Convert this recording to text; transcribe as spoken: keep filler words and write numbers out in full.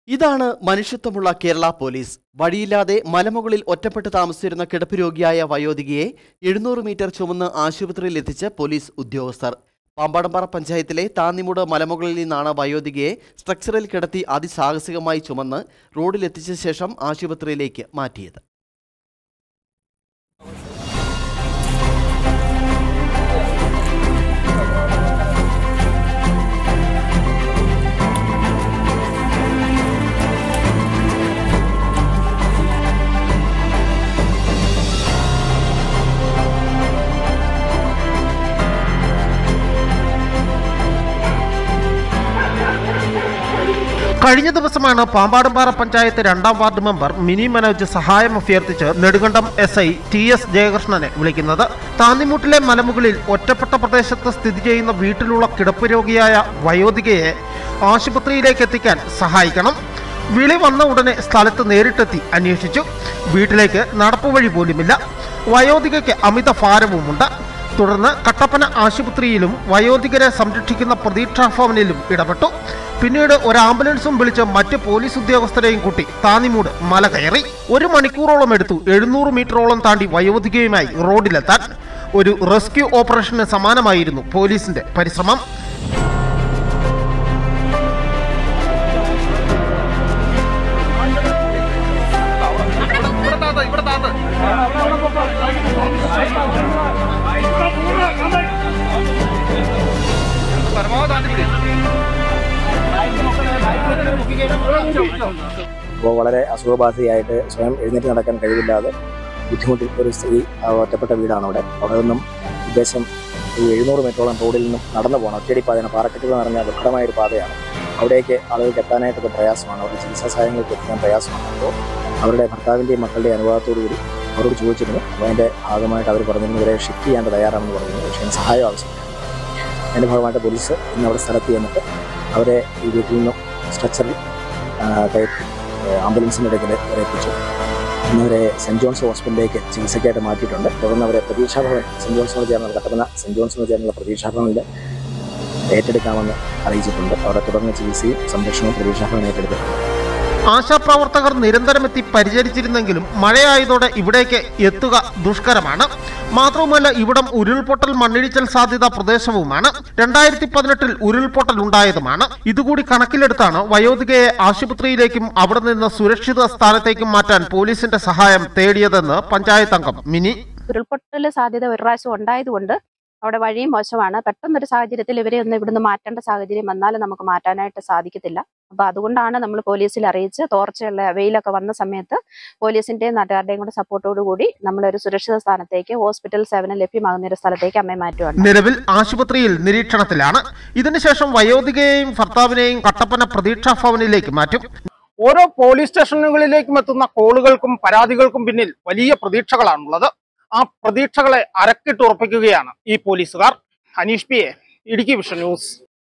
ഇതാണ് മനുഷ്യത്വമുള്ള കേരള പോലീസ്. വഴിയില്ലാതെ മലമുകളിൽ ഒറ്റപ്പെട്ട് താമസിച്ചിരുന്ന കിടപ്പ് രോഗിയായ വയോധികയെ എഴുന്നൂറ് മീറ്റർ ചുമന്ന് ആശുപത്രിയിൽ എത്തിച്ച് പോലീസ് ഉദ്യോഗസ്ഥർ. പാമ്പാടംപാറ പഞ്ചായത്തിലെ താന്നിമൂട് മലമുകളിൽ നിന്നാണ് വയോധികയെ സ്ട്രക്ചറിൽ കിടത്തി അതിസാഹസികമായി ചുമന്ന് റോഡിലെത്തിച്ച ശേഷം ആശുപത്രിയിലേക്ക് മാറ്റിയത്. കഴിഞ്ഞ ദിവസമാണ് പാമ്പാടംപാറ പഞ്ചായത്ത് രണ്ടാം വാർഡ് മെമ്പർ മിനി മനോജ് സഹായം അഭ്യർത്ഥിച്ച് Nedumkandam S I T S ജയകൃഷ്ണനെ വിളിക്കുന്നത്. താന്നിമൂട്ടിലെ മലമുകളിൽ ഒറ്റപ്പെട്ട പ്രദേശത്ത് സ്ഥിതി ചെയ്യുന്ന വീട്ടിലുള്ള കിടപ്പ് രോഗിയായ വയോധികയെ ആശുപത്രിയിലേക്ക് എത്തിക്കാൻ സഹായിക്കണം. വിളി വന്ന ഉടനെ സ്ഥലത്ത് നേരിട്ടെത്തി അന്വേഷിച്ചു. വീട്ടിലേക്ക് നടപ്പുവഴി പോലുമില്ല. വയോധികയ്ക്ക് അമിത ഭാരവുമുണ്ട്. തുടർന്ന് കട്ടപ്പന ആശുപത്രിയിലും വയോധികരെ സംരക്ഷിക്കുന്ന പ്രതീക്ഷാഭവനിലും ഇടപെട്ടു. പിന്നീട് ഒരു ആംബുലൻസും വിളിച്ച് മറ്റ് പോലീസ് ഉദ്യോഗസ്ഥരെയും കൂട്ടി താന്നിമൂട് മല കയറി. ഒരു മണിക്കൂറോളം എടുത്തു എഴുന്നൂറ് മീറ്ററോളം താണ്ടി വയോധികയുമായി റോഡിലെത്താൻ. ഒരു റെസ്ക്യൂ ഓപ്പറേഷന് സമാനമായിരുന്നു പോലീസിന്റെ പരിശ്രമം. അപ്പോൾ വളരെ അസുഖബാധിതയായിട്ട് സ്വയം എഴുന്നേറ്റ് നടക്കാൻ കഴിവില്ലാതെ ബുദ്ധിമുട്ടിൽ ഒരു സ്ത്രീ ഒറ്റപ്പെട്ട വീടാണ് അവിടെ. അവിടെ നിന്നും ഉദ്ദേശം ഈ എഴുന്നൂറ് മീറ്ററോളം റോഡിൽ നിന്നും നടന്നു പോകണം. ഒറ്റയടി പാതയാണ്, പാറക്കെട്ടുകൾ നിറഞ്ഞ ദുഃഖമായൊരു പാതയാണ്. അവിടേക്ക് ആളുകൾക്ക് എത്താനായിട്ടൊക്കെ പ്രയാസമാണ്. അവരുടെ ചികിത്സാ സഹായങ്ങൾക്ക് എത്താൻ പ്രയാസമാണ്. അപ്പോൾ അവരുടെ ഭർത്താവിൻ്റെയും മക്കളുടെയും അനുഭവത്തോടു കൂടി അവരോട് ചോദിച്ചിരുന്നു. അപ്പോൾ അതിൻ്റെ ഭാഗമായിട്ട് അവർ പറഞ്ഞിരുന്നു ഇവരെ ഷിഫ്റ്റ് ചെയ്യാൻ തയ്യാറാണെന്ന് പറഞ്ഞു. പക്ഷേ സഹായം ആവശ്യമില്ല. അതിൻ്റെ ഭാഗമായിട്ട് പോലീസ് ഇന്ന് അവിടെ സ്ഥലത്ത് ചെന്നിട്ട് അവരെ ഈ വീട്ടിൽ നിന്നും സ്ട്രക്ചറിൽ കയറ്റി ആംബുലൻസിൻ്റെ ഇടയ്ക്ക് അവരെ എത്തിച്ചു. ഇന്നവരെ സെൻറ്റ് ജോൺസ് ഹോസ്പിറ്റലിലേക്ക് ചികിത്സയ്ക്കായിട്ട് മാറ്റിയിട്ടുണ്ട്. തുടർന്ന് അവരെ പ്രതീക്ഷാഭവൻ സെൻറ്റ് ജോൺസിനോട് ചേർന്നുള്ള കട്ടപ്പന സെൻറ്റ് ജോൺസിനോട് ചേർന്നുള്ള പ്രതീക്ഷാഭവനിൽ ഏറ്റെടുക്കാമെന്ന് അറിയിച്ചിട്ടുണ്ട്. അവിടെ തുടർന്ന് ചികിത്സയും സംരക്ഷണവും പ്രതീക്ഷാഭവൻ ഏറ്റെടുത്തിട്ടുണ്ട്. ആശാപ്രവർത്തകർ നിരന്തരം എത്തി പരിചരിച്ചിരുന്നെങ്കിലും മഴയായതോടെ ഇവിടേക്ക് എത്തുക ദുഷ്കരമാണ്. മാത്രവുമല്ല ഇവിടം ഉരുൾപൊട്ടൽ മണ്ണിടിച്ചൽ സാധ്യത പ്രദേശവുമാണ്. രണ്ടായിരത്തി പതിനെട്ടിൽ ഉരുൾപൊട്ടൽ ഉണ്ടായതുമാണ്. ഇതുകൂടി കണക്കിലെടുത്താണ് വയോധികയെ ആശുപത്രിയിലേക്കും അവിടെ നിന്ന് സുരക്ഷിത സ്ഥാനത്തേക്കും മാറ്റാൻ പോലീസിന്റെ സഹായം തേടിയതെന്ന് പഞ്ചായത്ത് അംഗം മിനി. ഉരുൾപൊട്ടൽ സാധ്യത ഒരു പ്രാവശ്യം ഉണ്ടായതുകൊണ്ട് അവിടെ വഴിയും മോശമാണ്. പെട്ടെന്നൊരു സാഹചര്യത്തിൽ ഇവരെ ഒന്ന് ഇവിടുന്ന് മാറ്റേണ്ട സാഹചര്യം വന്നാലും നമുക്ക് മാറ്റാനായിട്ട് സാധിക്കത്തില്ല. അപ്പൊ അതുകൊണ്ടാണ് നമ്മൾ പോലീസിൽ അറിയിച്ച് തോർച്ചയുള്ള വെയിലൊക്കെ വന്ന സമയത്ത് പോലീസിന്റെയും നാട്ടുകാരുടെയും കൂടെ സപ്പോർട്ടോടു കൂടി നമ്മളൊരു സുരക്ഷിത സ്ഥാനത്തേക്ക് ഹോസ്പിറ്റൽ സേവനം ലഭ്യമാകുന്ന ഒരു സ്ഥലത്തേക്ക് അമ്മയെ മാറ്റുവാണ്. നിലവിൽ ആശുപത്രിയിൽ നിരീക്ഷണത്തിലാണ്. ഇതിനുശേഷം വയോധികയെയും ഭർത്താവിനെയും കട്ടപ്പന പ്രതീക്ഷാ ഭവനിലേക്ക് മാറ്റും. ഓരോ പോലീസ് സ്റ്റേഷനുകളിലേക്കും എത്തുന്ന കോളുകൾക്കും പരാതികൾക്കും പിന്നിൽ വലിയ പ്രതീക്ഷകളാണുള്ളത്. ആ പ്രതീക്ഷകളെ അരക്കിട്ടുറപ്പിക്കുകയാണ് ഈ പോലീസുകാർ. Aneesh P A, Idukki vision news.